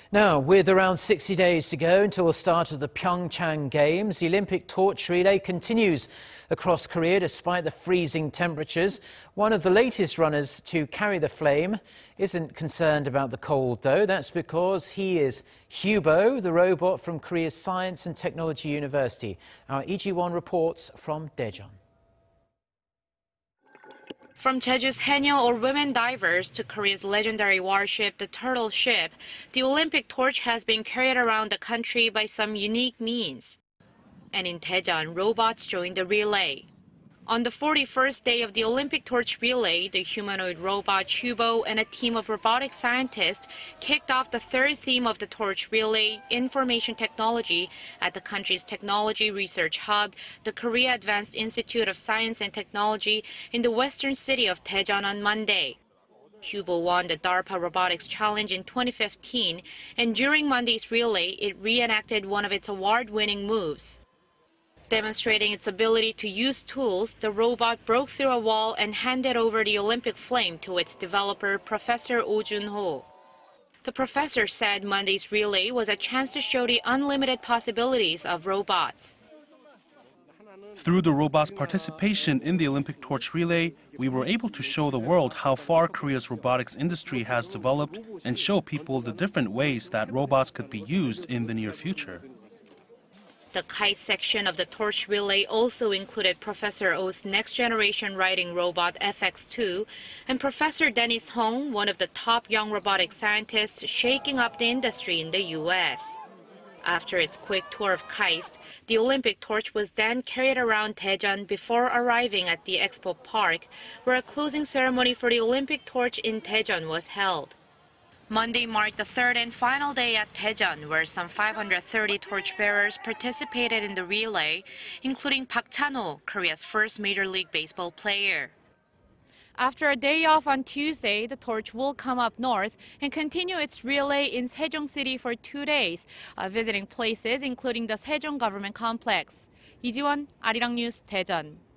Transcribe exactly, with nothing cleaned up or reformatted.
Now, with around sixty days to go until the start of the PyeongChang Games, the Olympic torch relay continues across Korea despite the freezing temperatures. One of the latest runners to carry the flame isn't concerned about the cold, though. That's because he is Hubo, the robot from Korea's Science and Technology University. Our Lee Ji-won reports from Daejeon. From Jeju's haenyeo or women divers to Korea's legendary warship, the Turtle Ship, the Olympic torch has been carried around the country by some unique means. And in Daejeon, robots joined the relay. On the forty-first day of the Olympic torch relay, the humanoid robot Hubo and a team of robotic scientists kicked off the third theme of the torch relay, information technology, at the country's technology research hub, the Korea Advanced Institute of Science and Technology in the western city of Daejeon on Monday. Hubo won the DARPA Robotics Challenge in twenty fifteen, and during Monday's relay, it reenacted one of its award-winning moves. Demonstrating its ability to use tools, the robot broke through a wall and handed over the Olympic flame to its developer, Professor Oh Jun-ho. The professor said Monday's relay was a chance to show the unlimited possibilities of robots. Through the robot's participation in the Olympic torch relay, we were able to show the world how far Korea's robotics industry has developed and show people the different ways that robots could be used in the near future. The kite section of the torch relay also included Professor Oh's next-generation riding robot F X two and Professor Dennis Hong, one of the top young robotic scientists shaking up the industry in the U S. After its quick tour of KAIST, the Olympic torch was then carried around Daejeon before arriving at the Expo Park, where a closing ceremony for the Olympic torch in Daejeon was held. Monday marked the third and final day at Daejeon, where some five hundred thirty torchbearers participated in the relay, including Park Chan-ho, Korea's first Major League Baseball player. After a day off on Tuesday, the torch will come up north and continue its relay in Sejong City for two days, uh, visiting places including the Sejong Government Complex. Lee Ji-won, Arirang News, Daejeon.